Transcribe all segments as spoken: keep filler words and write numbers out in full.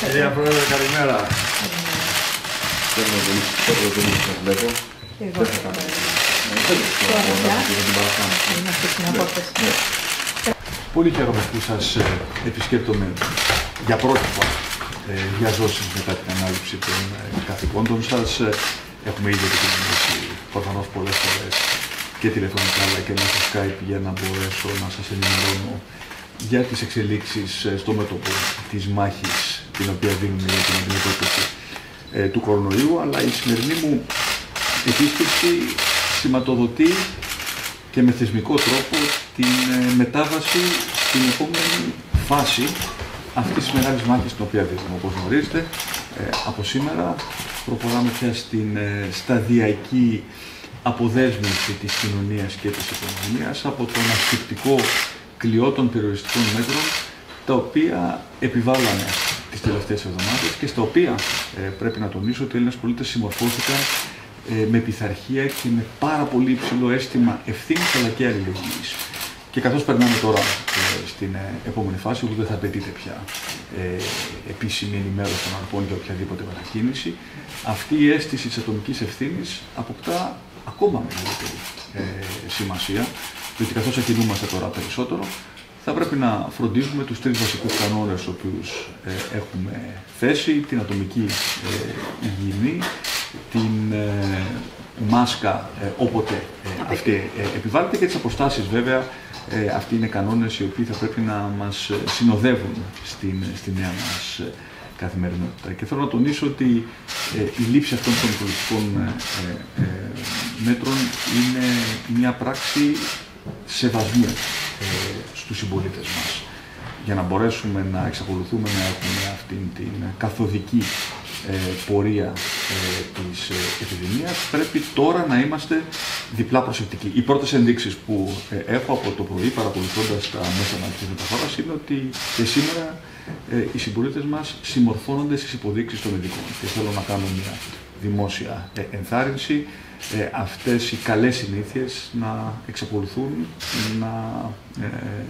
Κυρία Πρόεδρε, καλημέρα. Θέλω πολύ πολύ να βλέπω. Εγώ θα κάνω. Πολύ χαίρομαι που σας επισκέπτομαι για πρώτη φορά για ζώσεις μετά την ανάληψη των καθηκόντων σας. Έχουμε ήδη επικοινωνήσει προφανώς πολλές φορές και τηλεφωνικά αλλά και μέσω Skype για να μπορέσω να σας ενημερώνω για τις εξελίξεις στο μέτωπο της μάχης την οποία δίνουμε για την αντιμετώπιση ε, του κορονοϊού, αλλά η σημερινή μου επίσκεψη σηματοδοτεί και με θεσμικό τρόπο την ε, μετάβαση στην επόμενη φάση αυτής της μεγάλης μάχης την οποία δίνουμε. Όπως γνωρίζετε, ε, από σήμερα προχωράμε πια στην ε, σταδιακή αποδέσμευση της κοινωνίας και της οικονομίας από τον ασφυκτικό κλειό των περιοριστικών μέτρων τα οποία επιβάλλανε τις τελευταίες εβδομάδες και στα οποία ε, πρέπει να τονίσω ότι οι Έλληνες πολίτες συμμορφώθηκαν ε, με πειθαρχία και με πάρα πολύ υψηλό αίσθημα ευθύνης αλλά και αλληλεγγύης. Και καθώς περνάμε τώρα ε, στην ε, επόμενη φάση, όπου δεν θα απαιτείται πια ε, επίσημη ενημέρωση των αρχών για οποιαδήποτε μετακίνηση, αυτή η αίσθηση της ατομικής ευθύνης αποκτά ακόμα μεγαλύτερη ε, σημασία, διότι καθώς ακινούμαστε τώρα περισσότερο, θα πρέπει να φροντίζουμε τους τρεις βασικούς κανόνες τους οποίους ε, έχουμε θέσει: την ατομική ε, υγιεινή, την ε, μάσκα ε, όποτε ε, αυτή ε, επιβάλλεται και τις αποστάσεις βέβαια. Ε, αυτοί είναι κανόνες οι οποίοι θα πρέπει να μας συνοδεύουν στην, στη νέα μας ε, καθημερινότητα. Και θέλω να τονίσω ότι ε, η λήψη αυτών των πολιτικών ε, ε, μέτρων είναι μια πράξη σεβασμού ε, στους συμπολίτες μας. Για να μπορέσουμε να εξακολουθούμε να έχουμε αυτήν την καθοδική ε, πορεία ε, της ε, επιδημίας, πρέπει τώρα να είμαστε διπλά προσεκτικοί. Οι πρώτες ενδείξεις που ε, έχω από το πρωί, παρακολουθώντας τα μέσα μαζικής μεταφοράς, είναι ότι και σήμερα ε, οι συμπολίτες μας συμμορφώνονται στις υποδείξεις των ειδικών. Και θέλω να κάνω μια δημόσια ε, ενθάρρυνση ε, αυτές οι καλές συνήθειες να εξακολουθούν να ε,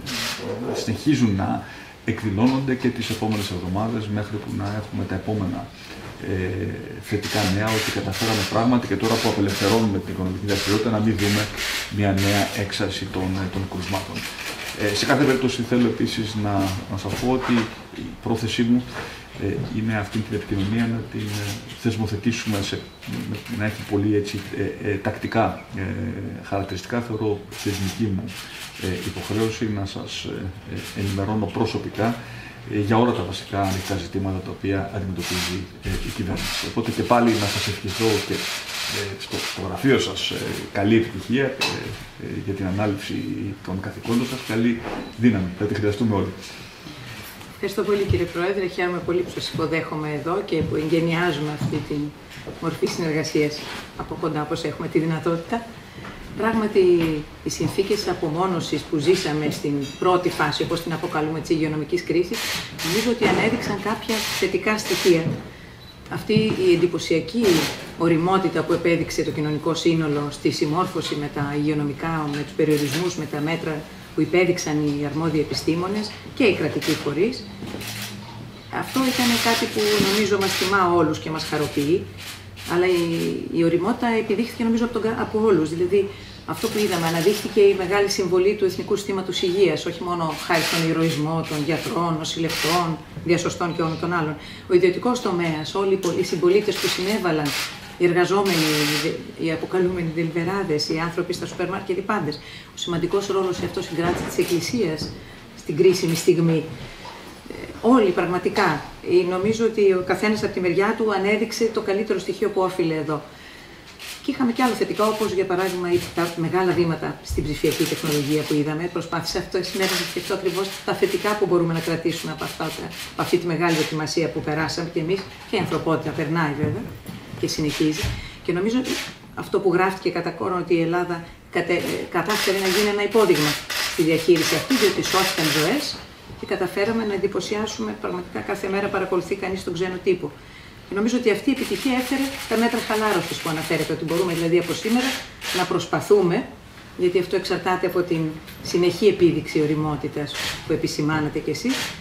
συνεχίζουν να εκδηλώνονται και τις επόμενες εβδομάδες μέχρι που να έχουμε τα επόμενα ε, θετικά νέα ότι καταφέραμε πράγματι και τώρα που απελευθερώνουμε την οικονομική δραστηριότητα να μην δούμε μια νέα έξαρση των, των κρουσμάτων. Ε, σε κάθε περίπτωση θέλω επίσης να, να σας πω ότι η πρόθεσή μου ε, είναι αυτή την επικοινωνία να την ε, θεσμοθετήσουμε, σε, να έχει πολύ έτσι, ε, ε, τακτικά ε, χαρακτηριστικά. Θεωρώ θεσμική μου ε, υποχρέωση να σας ε, ε, ενημερώνω προσωπικά ε, για όλα τα βασικά ανοιχτά ζητήματα τα οποία αντιμετωπίζει ε, η κυβέρνηση. Οπότε και πάλι να σας ευχηθώ και ε, στο, στο γραφείο σας ε, καλή επιτυχία ε, ε, για την ανάληψη των καθηκόντων σας, καλή δύναμη, θα τη χρειαστούμε όλοι. Ευχαριστώ πολύ κύριε Πρόεδρε, χαίρομαι πολύ που σας υποδέχομαι εδώ και που εγκαινιάζουμε αυτή τη μορφή συνεργασίας από κοντά όπως έχουμε τη δυνατότητα. Πράγματι, οι συνθήκες απομόνωσης που ζήσαμε στην πρώτη φάση, όπως την αποκαλούμε, της υγειονομικής κρίσης, νομίζω ότι ανέδειξαν κάποια θετικά στοιχεία. Αυτή η εντυπωσιακή ωριμότητα που επέδειξε το κοινωνικό σύνολο στη συμμόρφωση με τα υγειονομικά, με τους περιορισμούς, με τα μέτρα που υπέδειξαν οι αρμόδιοι επιστήμονες και οι κρατικοί φορείς, αυτό ήταν κάτι που νομίζω μας τιμά όλους και μας χαροποιεί. Αλλά η, η ωριμότητα επιδείχθηκε νομίζω από, τον, από όλους. Δηλαδή, αυτό που είδαμε, αναδείχθηκε η μεγάλη συμβολή του Εθνικού Συστήματος Υγείας, όχι μόνο χάρη στον ηρωισμό των γιατρών, νοσηλευτών, διασωστών και όλων των άλλων. Ο ιδιωτικός τομέας, όλοι οι συμπολίτες που συνέβαλαν, οι εργαζόμενοι, οι αποκαλούμενοι δελβεράδες, οι άνθρωποι στα σούπερ μάρκετ, οι πάντες. Ο σημαντικός ρόλος σε αυτό συγκράτησε της Εκκλησίας στην κρίσιμη στιγμή. Όλοι πραγματικά. Νομίζω ότι ο καθένας από τη μεριά του ανέδειξε το καλύτερο στοιχείο που όφιλε εδώ. Και είχαμε και άλλο θετικό, όπως για παράδειγμα τα μεγάλα βήματα στην ψηφιακή τεχνολογία που είδαμε. Προσπάθησα αυτό σήμερα να σκεφτώ ακριβώς τα θετικά που μπορούμε να κρατήσουμε από, αυτά, από αυτή τη μεγάλη δοκιμασία που περάσαμε κι εμείς και η ανθρωπότητα περνάει βέβαια και συνεχίζει. Και νομίζω ότι αυτό που γράφτηκε κατά κόρον ότι η Ελλάδα κατε, κατάφερε να γίνει ένα υπόδειγμα στη διαχείριση αυτή, διότι σώθηκαν ζωές. Και καταφέραμε να εντυπωσιάσουμε, πραγματικά κάθε μέρα παρακολουθεί κανείς τον ξένο τύπο. Και νομίζω ότι αυτή η επιτυχία έφερε τα μέτρα χαλάρωσης που αναφέρεται, ότι μπορούμε δηλαδή από σήμερα να προσπαθούμε, γιατί αυτό εξαρτάται από την συνεχή επίδειξη ωριμότητας που επισημάνατε κι εσείς,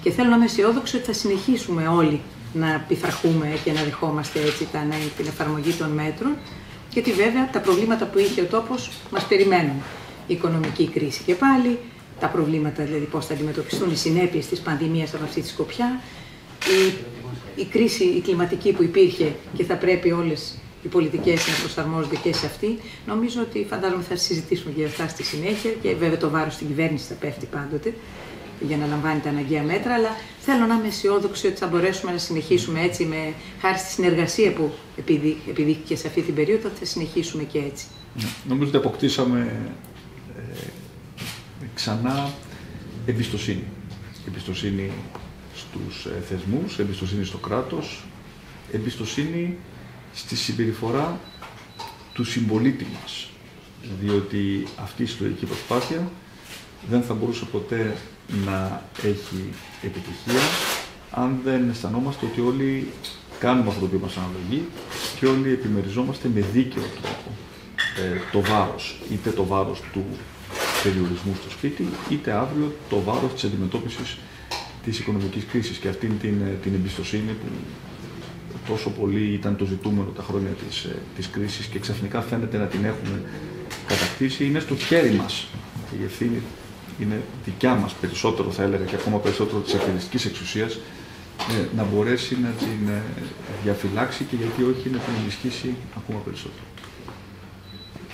Και θέλω να είμαι αισιόδοξη ότι θα συνεχίσουμε όλοι να πειθαρχούμε και να δεχόμαστε έτσι την εφαρμογή των μέτρων, γιατί βέβαια τα προβλήματα που είχε ο τόπος μας περιμένουν. Η οικονομική κρίση και πάλι, τα προβλήματα δηλαδή πώς θα αντιμετωπιστούν οι συνέπειες της πανδημίας από αυτή τη σκοπιά, η, η κρίση η κλιματική που υπήρχε και θα πρέπει όλες οι πολιτικές να προσαρμόζονται και σε αυτή. Νομίζω ότι φαντάζομαι θα συζητήσουμε για αυτά στη συνέχεια και βέβαια το βάρος στην κυβέρνηση θα πέφτει πάντοτε για να λαμβάνει τα αναγκαία μέτρα, αλλά θέλω να είμαι αισιόδοξη ότι θα μπορέσουμε να συνεχίσουμε έτσι, με, χάρη στη συνεργασία που επιδείχθηκε σε αυτή την περίοδο, θα συνεχίσουμε και έτσι. Νομίζω ότι αποκτήσαμε ε, ξανά εμπιστοσύνη. Εμπιστοσύνη στους ε, θεσμούς, εμπιστοσύνη στο κράτος, εμπιστοσύνη στη συμπεριφορά του συμπολίτη μας. Διότι αυτή η συλλογική προσπάθεια δεν θα μπορούσε ποτέ να έχει επιτυχία αν δεν αισθανόμαστε ότι όλοι κάνουμε αυτό το οποίο μας αναλογεί και όλοι επιμεριζόμαστε με δίκαιο τρόπο ε, το βάρος, είτε το βάρος του περιορισμού στο σπίτι, είτε αύριο το βάρος της αντιμετώπισης της οικονομικής κρίσης. Και αυτήν την, την εμπιστοσύνη που τόσο πολύ ήταν το ζητούμενο τα χρόνια της, της κρίσης και ξαφνικά φαίνεται να την έχουμε κατακτήσει, είναι στο χέρι μας. Η ευθύνη είναι δικιά μας περισσότερο, θα έλεγα, και ακόμα περισσότερο της εκτελεστικής εξουσίας, να μπορέσει να την διαφυλάξει και γιατί όχι να την ενισχύσει ακόμα περισσότερο.